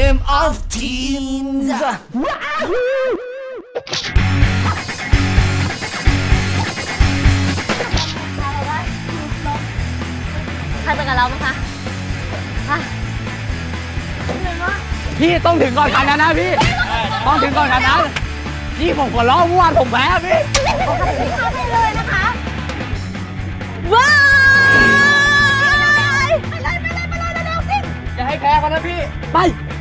Game of Teens ใครเป็นกับเราบ้างคะพี่ต้องถึงก่อนคันนั้นนะพี่ต้องถึงก่อนคันนั้นนี่ผมขอร้องเมื่อวานผมแพ้พี่ไปเลยนะคะว้ายไปเลยเร็วสิอย่าให้แพ้เขานะพี่ไป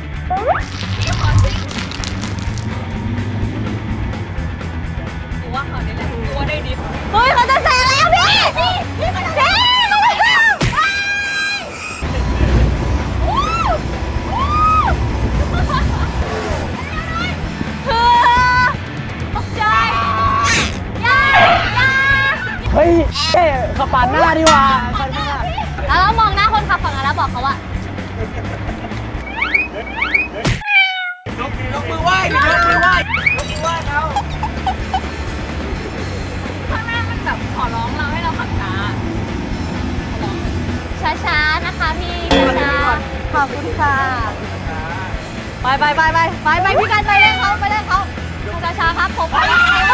กูว่าเขาเนี่ยแหละกูว่าได้ดิเฮ้ยเขาจะแซงแล้วพี่เฮ้ยขับปาดหน้าดีกว่าแล้วเรามองหน้าคนขับฝั่งนั้นแล้วบอกเขาว่ายกมือไหว้เขาข้างหน้ามันแบบขอร้องเราให้เราขับช้านะคะพี่ช้าขอบคุณค่ะไปพี่กันไปเล่นเขาช้าครับผมไป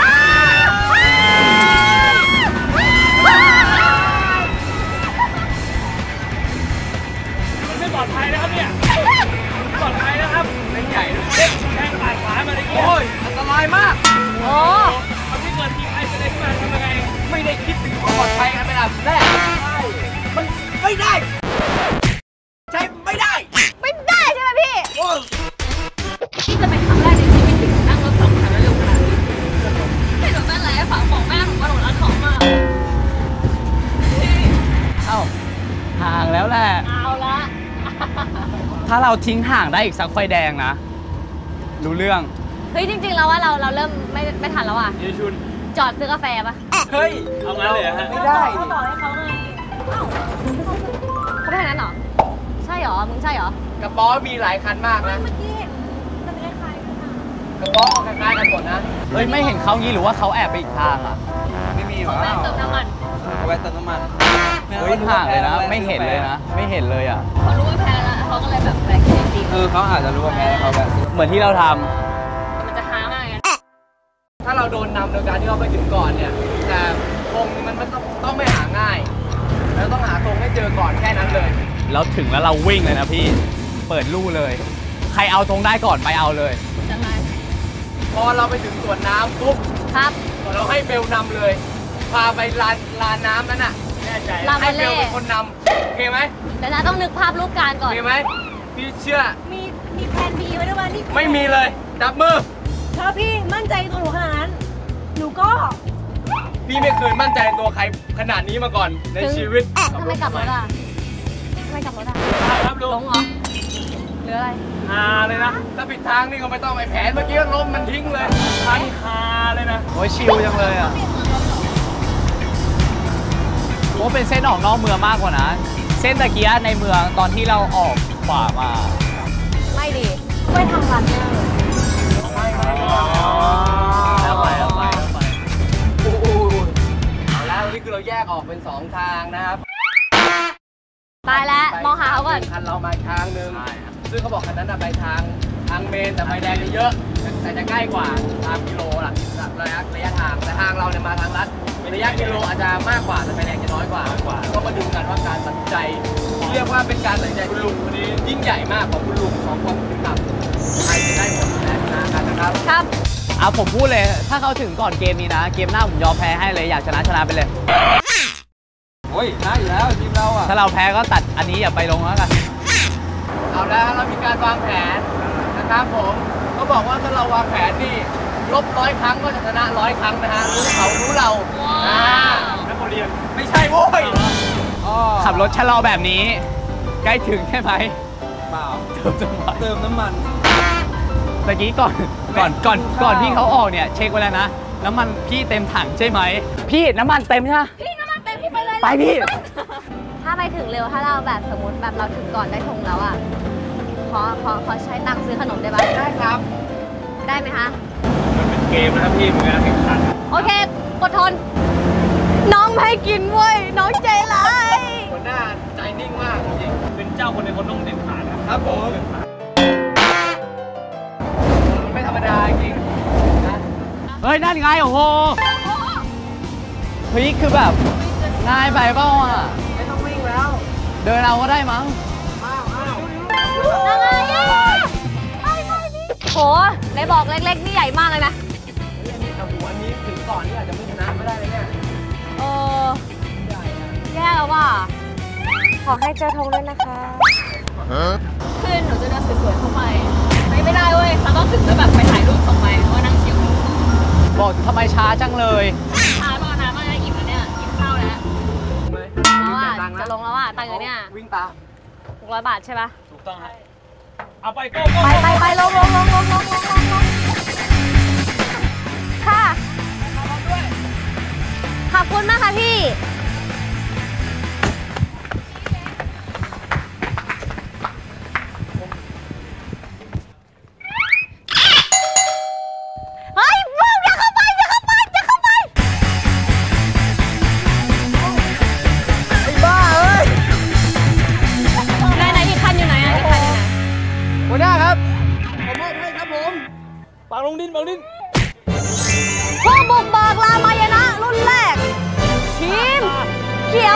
ไม่ปลอดภัยนะครับเนี่ยปลอดภัยนะครับแรงใหญ่นะแข้งปาดขวามาเลยโอ้ยอันตรายมากโอ้ทำให้เกิดทีใครจะได้ขึ้นมาทำยังไงไม่ได้คิดถึงความปลอดภัยกันเป็นอันแรกมันไม่ได้ใช่ไม่ได้ใช่ไหมพี่ที่จะเป็นครั้งแรกในชีวิตที่นั่งรถสองคันแล้วเร็วขนาดนี้ให้หนูเป็นไรฝากบอกแม่หนูว่าหนูรักเขามากเอ้าห่างแล้วแหละเอาละถ้าเราทิ้งห่างได้อีกสักไฟแดงนะรู้เรื่องเฮ้ยจริงๆแล้วว่าเราเริ่มไม่ทันแล้วอ่ะชุนจอดซื้อกาแฟปะเฮ้ยเอางั้นเลยฮะไม่ได้เขาบอกให้เขาไงเขาไม่ทางนั้นหรอใช่หรอมึงใช่หรอกระป๋อมีหลายคันมากนะเมื่อกี้มันเป็นคล้ายๆกันนะกระป๋อคล้ายๆกันหมดนะเฮ้ยไม่เห็นเขางี้หรือว่าเขาแอบไปอีกทางอ่ะไม่มีหรอเติมน้ำมันเอาไว้เติมน้ำมันเฮ้ยห่างเลยนะไม่เห็นเลยนะไม่เห็นเลยอ่ะเขารู้ว่าแพ้แล้วเขาก็เลยแบบแบกจริงเขาอาจจะรู้ว่าแพ้เขาแบบเหมือนที่เราทำมันจะค้างไงถ้าเราโดนนำโดยการที่เราไปถึงก่อนเนี่ยแต่ธงมันต้องไม่หาง่ายแล้วต้องหาธงให้เจอก่อนแค่นั้นเลยแล้วถึงแล้วเราวิ่งเลยนะพี่เปิดลู่เลยใครเอาธงได้ก่อนไปเอาเลยจังไรพอเราไปถึงสวนน้ำปุ๊บครับเราให้เบลนำเลยพาไปลานน้ำนั้นน่ะแน่ใจให้เบลเป็นคนนำโอเคไหมแต่นะต้องนึกภาพรูปการก่อนโอเคไหมพี่เชื่อมีแผน B ไว้ด้วยว่านี่ไม่มีเลยจับมือถ้าพี่มั่นใจตัวหนูขนาดนั้นหนูก็พี่ไม่เคยมั่นใจในตัวใครขนาดนี้มาก่อนในชีวิตทำไมกลับรถอ่ะครับลุงเหรอหรืออะไรเลยนะถ้าผิดทางนี่ก็ไม่ต้องไปแผนเมื่อกี้ล้มมันทิ้งเลยทางคาเลยนะโอ้ยชิลจังเลยอ่ะโอ้เป็นเส้นออกนอกเมืองมากกว่านะเส้นตะเกียในเมืองตอนที่เราออกขวามาไม่ดีไม่ทำรันเนอร์แล้วไปเอาแล้วนี่คือเราแยกออกเป็น2ทางนะครับตายแล้วมองหาเขาก่อนคันเรามาทางนึงซึ่งเขาบอกคันนั้นไปทางเมนแต่ไฟแดงเยอะแต่จะใกล้กว่า3 กิโลหลักระยะทางแต่ทางเราเนี่ยมาทางลัดระยะกิโลอาจจะมากกว่าแต่ไฟแดงจะน้อยกว่าก็มาดูกันว่าการตัดสินใจเรียกว่าเป็นการตัดสินใจคุณลุงคนนี้ยิ่งใหญ่มากของคุณลุงของคนขับใครจะได้ผลและชนะกันนะครับครับผมพูดเลยถ้าเขาถึงก่อนเกมนี้นะเกมหน้าผมยอมแพ้ให้เลยอยากชนะไปเลยโอ้ยชนะอยู่แล้วทีมเราอ่ะถ้าเราแพ้ก็ตัดอันนี้อย่าไปลงแล้วกันเอาแล้วเรามีการวางแผนนะครับผมเขาบอกว่าถ้าเราวางแผนนี่ลบ100 ครั้งก็จะชนะ100 ครั้งนะฮะรู้เขารู้เรานักเรียนไม่ใช่โว้ยขับรถชะลอแบบนี้ใกล้ถึงใช่ไหมเปล่าเติมน้ำมันเมื่อกี้ก่อนพี่เขาออกเนี่ยเช็คไว้แล้วนะน้ำมันพี่เต็มถังใช่ไหมพี่น้ำมันเต็มใช่ไหมพี่น้ำมันเต็มพี่ไปเลยไปพี่ถ้าไปถึงเร็วถ้าเราแบบสมมติแบบเราถึงก่อนได้ธงแล้วอ่ะขอใช้ตังค์ซื้อขนมได้ไหมได้ครับได้ไหมคะมันเป็นเกมนะครับพี่มันการแข่งขันโอเคอดทนน้องไม่ให้กินเว้ยน้องใจร้ายหัวหน้าใจนิ่งมากจริงเป็นเจ้าคนในคนต้องเด็ดขาดนะครับผมฮ้ยนั่นไงโอ้โหเฮ้ยคือแบบง่ายไปเปล่าอ่ะไม่ต้องวิ่งแล้วเดินเอาก็ได้มั้งโหในบอกเล็กๆนี่ใหญ่มากเลยนะวันนี้ถึงก่อนนี่อาจจะไม่ชนะไม่ได้เลยเนี่ยแย่แล้วว่ะขอให้เจอธงด้วยนะคะคือหนูจะเดินสวยๆเข้าไปไม่ได้เว้ยเราต้องถึงแล้วแบบไปถ่ายรูปส่งไปเพราะว่านั่งชิวบอกทำไมช้าจังเลยช้ารอนานมากเลยอิ่มแล้วเนี่ยกินข้าวแล้วจะลงแล้วอ่ะตังค์อยู่เนี่ยวิ่งตาม 600 บาทใช่ปะถูกต้องฮะเอาไปโก้ไปลงค่ะขอบคุณมากค่ะพี่เฮ้ยมึงอย่าเข้าไปไอ้บ้าเอ้ยไหนอีกคันอยู่ไหนอ่ะอีกคันอยู่ไหนหัวหน้าครับผมมอบให้ครับผมปังลงดินผู้บุกเบิกรามายณะรุ่นแรกทีมเขียว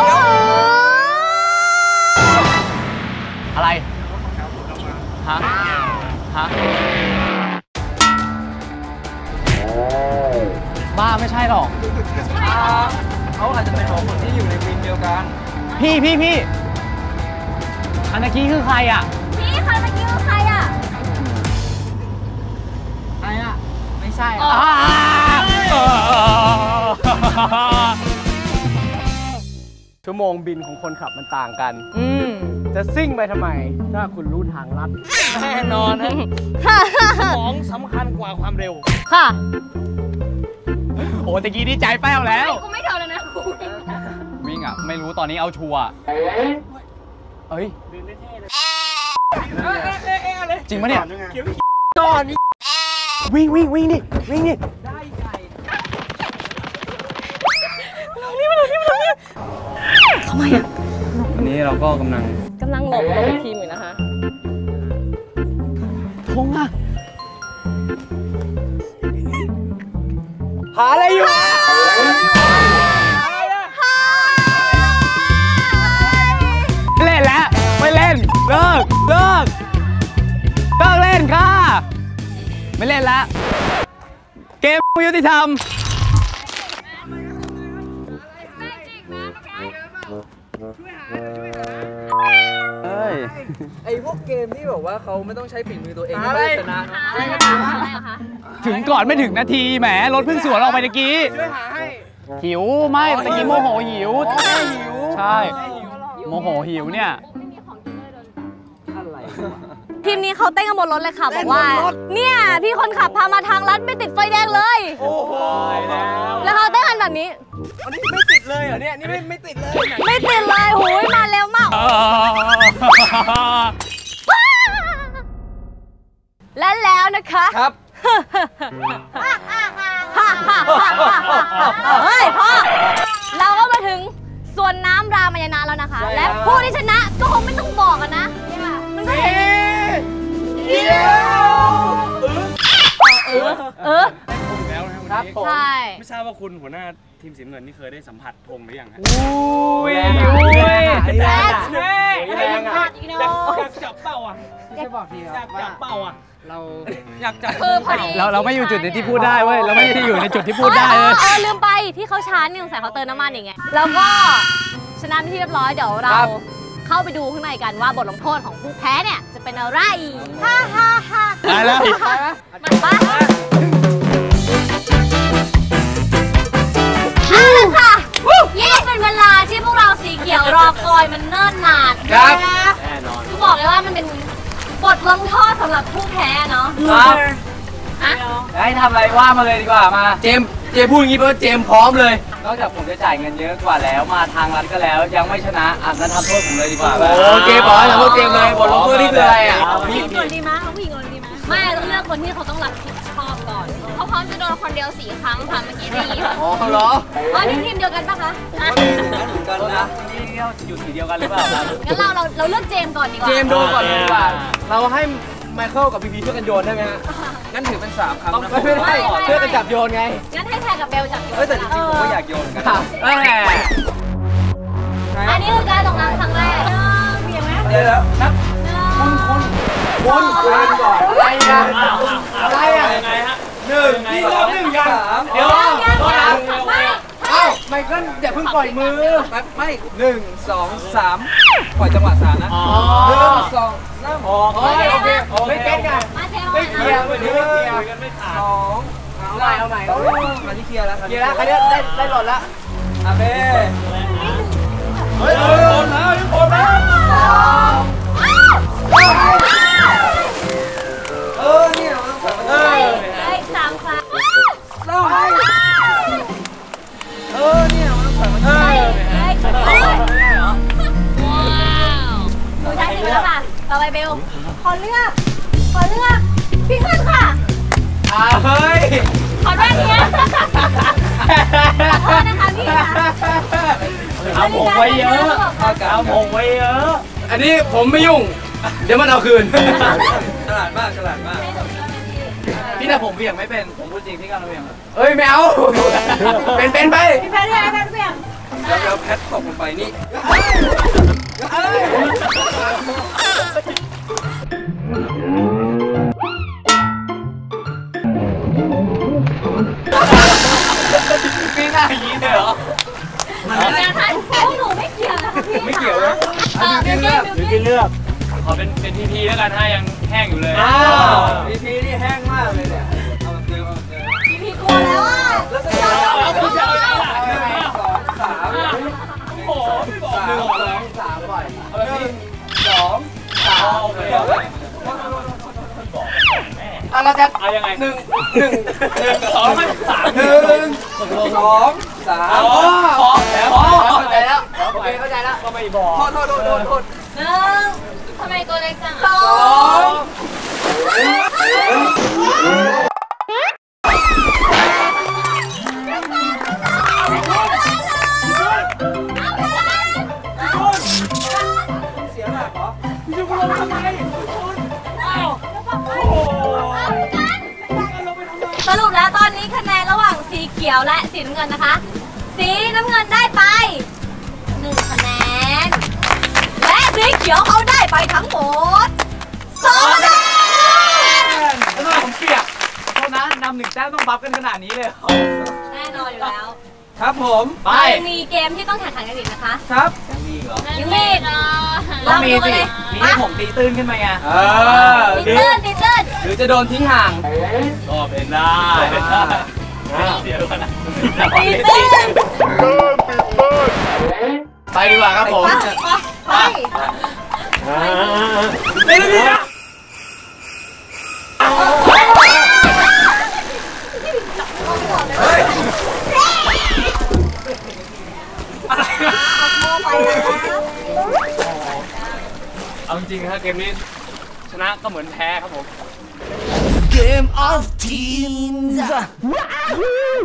อะไรฮะบ้าไม่ใช่หรอกเขาอาจจะเป็นของคนที่อยู่ในวินเดียวกันพี่อันตะกี้คือใครอ่ะพี่คันตะกี้คือใครอ่ะใครอ่ะไม่ใช่ชั่วโมงบินของคนขับมันต่างกันจะซิ่งไปทำไมถ้าคุณรู้ทางลัดแน่นอนฮะของสำคัญกว่าความเร็วค่ะโอ้ตะกี้นี่ใจแป้วแล้วกูไม่เท่าเลยนะกูวิ่งอ่ะไม่รู้ตอนนี้เอาชัวร์เอ้ยจริงปะเนี่ยจอดวิ่งนี่ได้ใหญ่ทำไมอ่ะวันนี้เราก็กำลังหลบทีมอยู่นะคะทงอ่ะหาอะไรอยู่เล่นแล้วไม่เล่นเลิกเล่นค่ะไม่เล่นแล้วเกมยุติธรรมไอ้พวกเกมที่แบบว่าเขาไม่ต้องใช้ฝีมือตัวเองก็ไม่ชนะถึงก่อนไม่ถึงนาทีแหมรถเพิ่งสวนออกไปตะกี้ช่วยหาให้หิวไม่ตะกี้โมโหหิวใช่โมโหหิวเนี่ยทีมนี้เขาเต้นกันบนรถเลยค่ะบอกว่าเนี่ยพี่คนขับพามาทางลัดไม่ติดไฟแดงเลยโอ้โหแล้วเขาเต้นกันแบบนี้อันนี้ไม่ติดเลยเหรอเนี่ยนี่ไม่ติดเลยหูยมาเร็วมากและแล้วนะคะครับเฮ้ยพ่อเราก็มาถึงส่วนน้ำรามายณะแล้วนะคะและผู้ที่ชนะก็คงไม่ต้องบอกกันนะมันก็เห็นครับผมใช่ไม่ทราบว่าคุณหัวหน้าทีมสีน้ำเงินนี่เคยได้สัมผัสธงหรือยังฮะอยากจับเป้าอ่ะอยากจับเป้าอ่ะเราอยากจับเราไม่อยู่จุดที่พูดได้เว้ยเราไม่ได้อยู่ในจุดที่พูดได้เลยลืมไปที่เขาชาร์จนี่สงสัยเขาเติมน้ำมันอย่างเงี้ยแล้วก็ชนะที่เรียบร้อยเดี๋ยวเราเข้าไปดูข้างในกันว่าบทลงโทษของผู้แพ้เนี่ยจะเป็นอะไรฮ่าไปแล้วมันปะเอาละค่ะนี่เป็นเวลาที่พวกเราสีเขียวรอคอยมันเนิ่นนานครับแน่นอนคือบอกเลยว่ามันเป็นบทลงโทษสำหรับผู้แพ้เนาะให้ทำอะไรว่ามาเลยดีกว่ามาเจมพูดอย่างนี้เพราะเจมพร้อมเลยนอกจากผมจะจ่ายเงินเยอะกว่าแล้วมาทางรัฐก็แล้วยังไม่ชนะงั้นทำโทษผมเลยดีกว่าโอเคบอยทำโทษเจมเลยบทลงโทษนี่คืออะไรอ่ะผู้หญิงคนดีมั้ยผู้หญิงคนดีมั้ยไม่ต้องเลือกคนที่เขาต้องรับผิดชอบก่อนเขาพร้อมจะโดนคนเดียว4 ครั้งค่ะเมื่อกี้ได้ยินอ๋อเหรอนี่ทีมเดียวกันปะคะกันนะนี่อยู่สีเดียวกันหรือเปล่างั้นเราเลือกเจมก่อนดีกว่าเจมดูก่อนดีกว่าเราให้ไมเคิลกับพีพีช่วยกันโยนได้ไหมฮะงั้นถือเป็น3 ครั้งนะไม่ได้ช่วยกันจับโยนไงงั้นให้แทนกับเบลจับโยนเฮ้ยแต่จริงๆผมก็อยากโยนกันอันนี้คือการลงน้ำครั้งแรกเพียงไหมเดี๋ยวแล้วนับคุณก่อนอะไรอ่ะอะไรอ่ะยังไงฮะ 1 นี่รอบ1ยัง 3 เดี๋ยวโทษนะไม่เอ้าไมเคิลอย่าเพิ่งปล่อยมือไม่1 2 3ปล่อยจังหวะ3นะ1 2 3 โอเคไม่เก็ตไงมาเทไม่เคลียร์ไม่เคลียร์กันไม่ขาด 2 เอาใหม่เอาใหม่มาที่เคลียร์แล้วเคลียร์แล้วใครได้หล่นแล้วโอเคเฮ้ยโดนแล้วยังโดนแล้วเนี่ยมันต้องได้3 ครั้งเนี่ยมันต้องใส่มาได้หนูใช้สิบแล้วค่ะ ต่อไปเบล ขอเลือกพี่ขึ้นค่ะเฮ้ยขอด้านนี้ขอโทษนะคะพี่ค่ะเอาผมไว้เยอะเอาผมไว้เยอะอันนี้ผมไม่ยุ่ง เดี๋ยวมันเอาคืนฉลาดมากพี่แต่ผมเบี่ยงไม่เป็น ผมพูดจริงพี่การเบี่ยงเอ้ยไม่เอา เป็นไปพี่แพทย์พี่แพทย์เปลี่ยนแล้วแพทตกลงไปนี่พี่หน้าอย่างนี้เลยเหรอพวกหนูไม่เกี่ยวนะคะพี่ไม่เกี่ยวนะเลือกพี่เลือกขอเป็นพีแล้วกันถ้ายังแห้งอยู่เลยพีนี่แห้งมากเลยเนี่ยเอาแบบเดิมพี่กลัวแล้วอ่ะแล้วจะเอาโอ้โหพี่บอกหนึ่ง 3บ่อย เราจะเอายังไง 1 2 3 เข้าใจแล้วโอเคเข้าใจแล้วก็ไม่บอกโทษ 1ทำไมตัวเล็กจังเสียหลักเหรอสรุปแล้วตอนนี้คะแนนระหว่างสีเขียวและสีน้ำเงินนะคะ สีน้ำเงินได้ไป1 คะแนน และสีเขียวเขาได้ไปทั้งหมด2 คะแนนแล้วผมเปียกโทษนะนำ1 แต้มต้องบัฟกันขนาดนี้เลยแน่นอนอยู่แล้วครับผมไปยังมีเกมที่ต้องแข่งขันกันอีกนะคะครับยังมีเหรอยังมีอีกต้องมีดูกันสิเลยมีให้ผมตีตื้นขึ้นมาไงตีเติ้ลหรือจะโดนทิ้งห่างก็เป็นได้เสียแล้วนะตีเติ้ลไปดีกว่าครับผมไปเอาจริงๆถ้าเกมนี้ชนะก็เหมือนแพ้ครับผม Game of Teens